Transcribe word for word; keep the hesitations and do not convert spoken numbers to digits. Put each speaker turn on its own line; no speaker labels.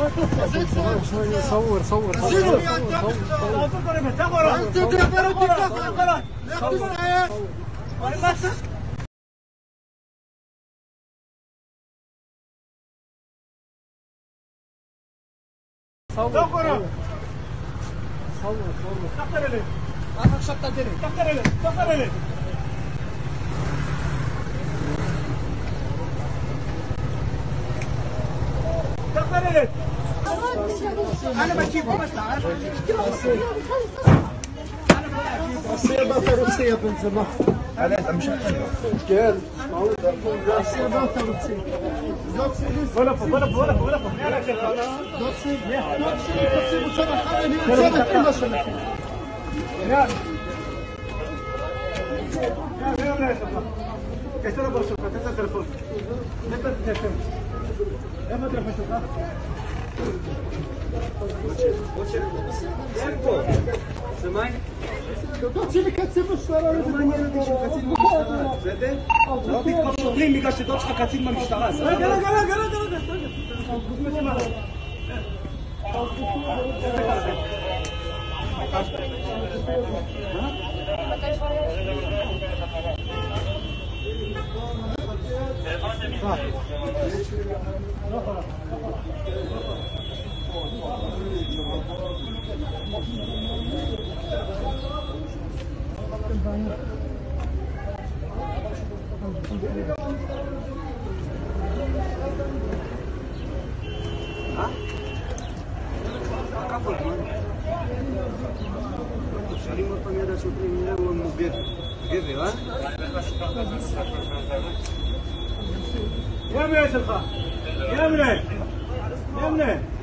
صور صور صور صور صور كفر لي اخر شطه دري كفر لي كفر لي كفر لي انا بجيبه بس تعال السير بطل وصيه بنت سماح انا مش قال السير بطل وصيه ولا ولا ولا ولا دوتسي دوتسي دوتسي مصطفى حمدي كل شيء يا يا يا يا شباب كيف ترى بشوف كيف التليفون كيف التليفون يا ما تلفش شوف سمعي دوتسي اللي كتسيب الشارع رومانيا اللي كتشوف كتير من الشارع زين لو تكبر شغلين اللي قاش دوتسي كتير من الشارع قال قال قال قال يا منى يا منى يا منى